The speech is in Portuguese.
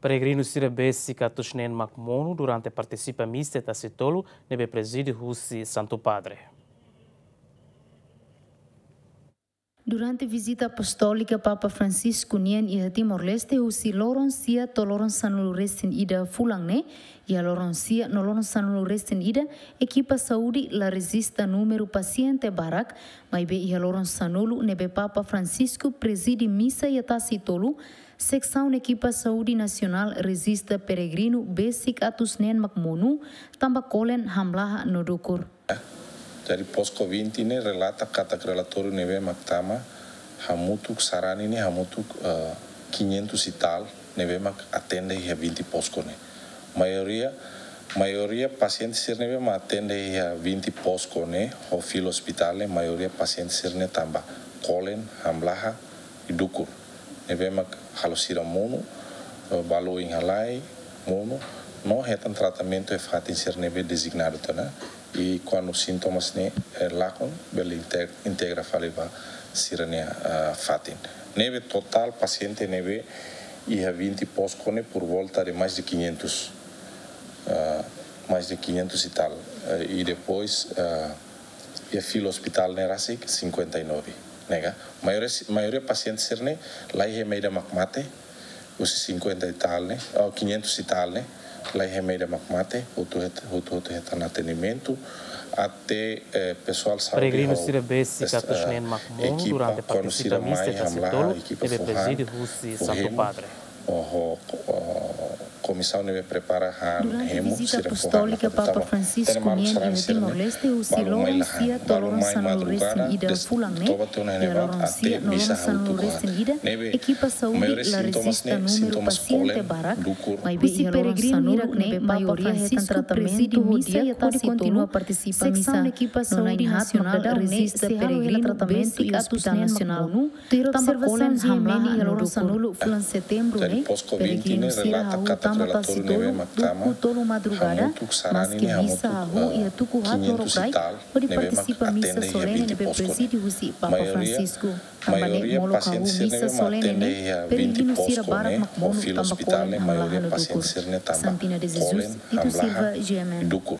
Peregrinos tira besi katusnen makmono durante participa mista tacitolo nebe presídio Russi Santo Padre. Durante visita apostólica Papa Francisco nian ia Timor-Leste usi loron sia toloron sanulu resten ida fulangne ia loron sia noloron sanulu resten ida equipa saúde la resista número paciente barak mai be ia loron sanulu nebe Papa Francisco preside missa ia tacitolo secção equipa saúde nacional resista peregrino basic atusnen makmonu tamba kolen hamlaha nodukur. Dari pos-COVID ini relata kata relator neve maktama hamutuk sarani ini hamutuk 500 e tal neve mak atende ia 20 posko ne. Maioria pacientes ser neve ma atende ia 20 posko ne ho filo hospitale maioria pacientes ser ne tamba kolen hamlaha e dukur. Neve mak halosira mono balo inhalai mono no retan tratamento e fatin ser neve designado tana. E quando os sintomas ne lacon, bela integra faliva sirania fatin. Neve total paciente neve ia 20 poscone por volta de mais de 500 e tal. E depois ia filo hospital ne rasi 59. Nega, maioria pacientes sirne lá ia meida makmate, os 50 e tal ne, 500 e tal ne. Lá em remédio macmate, o atendimento até pessoal saúde. Peregrinos tira besi katusnen makmono durante participa mista tacitolo nebe presídio Russi Santo Padre. Comissão deve preparar durante a visita apostólica Papa Francisco nian ia Timor-Leste usi loron sia toloron sanulu resten ida fulangne ia loron sia noloron sanulu resten ida equipa saúde la resista número paciente barak mai be ia loron sanulu nebe maioria retan tratamento missa ia continua participa missa equipa saúde nacional resista peregrino tratamento e hospital nacional observação hamlaha ia loron sanulu fulan setembro ne peregrino sira tama tacitolo tuku tolo madrugada mas que missa ahu ia tuku rato rokai pode participa missa solene nebe presídio Russi Papa Francisco tambane molo kahu missa solene ne peregrino sira barak makmono tamba kolen hamlaha no dukur Santina de Jesus itu Silva GMN.